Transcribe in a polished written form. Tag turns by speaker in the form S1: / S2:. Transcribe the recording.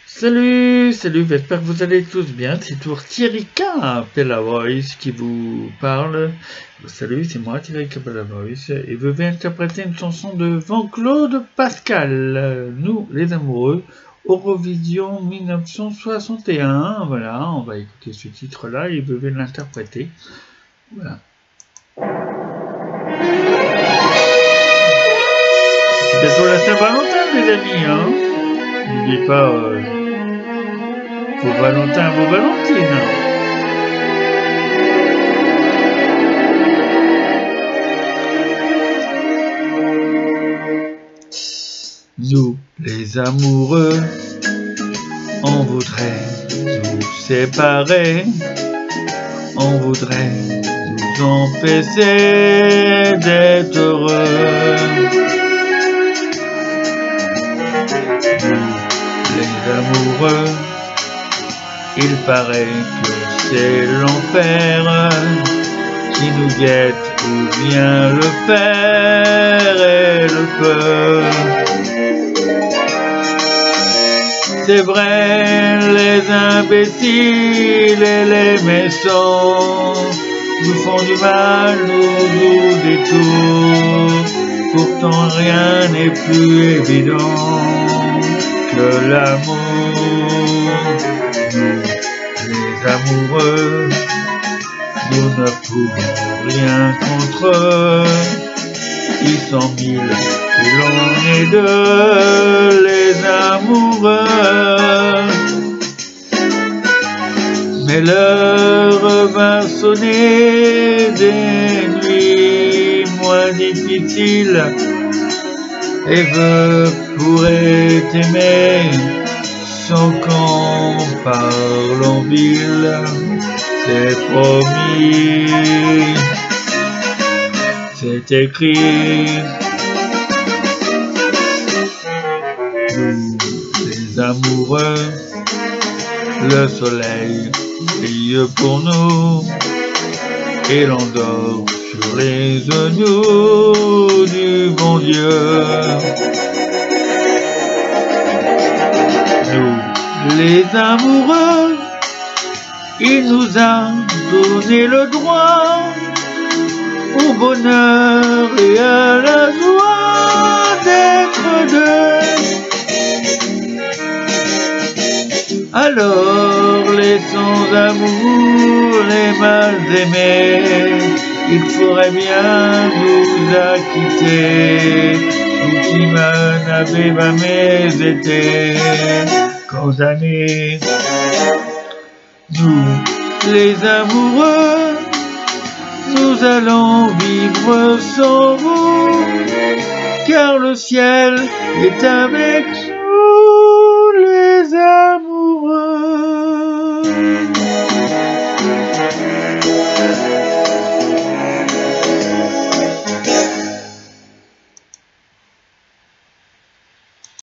S1: Salut, j'espère que vous allez tous bien. C'est toujours Thierry K, Pella Voice, qui vous parle. Salut, c'est moi Thierry K, Pella Voice, et je vais interpréter une chanson de Jean-Claude Pascal, Nous les amoureux, Eurovision 1961. Voilà, on va écouter ce titre-là et je vais l'interpréter. Voilà. C'est bientôt la Saint-Valentin, les amis, hein. N'oubliez pas vos Valentins, vos Valentines. Nous, les amoureux, on voudrait nous séparer, on voudrait nous empêcher d'être heureux. Les amoureux, il paraît que c'est l'enfer qui nous guette, ou bien le fer et le feu. C'est vrai, les imbéciles et les méchants nous font du mal, nous jouent des tours. Pourtant rien n'est plus évident que l'amour. Nous, les amoureux, nous ne pouvons rien contre eux. Ils sont mille et l'on est deux, les amoureux. Mais l'heure va sonner des nuits moins difficiles, et je pourrais t'aimer sans qu'on parle en ville, c'est promis, c'est écrit. Nous, les amoureux, le soleil brille pour nous, et l'on dort sur les genoux du bon Dieu. Nous, les amoureux, il nous a donné le droit au bonheur et à la joie d'être deux. Alors les sans-amour, les mal aimés, il faudrait bien nous acquitter. Vous qui n'avez jamais été condamnés. Nous, les amoureux, nous allons vivre sans vous, car le ciel est avec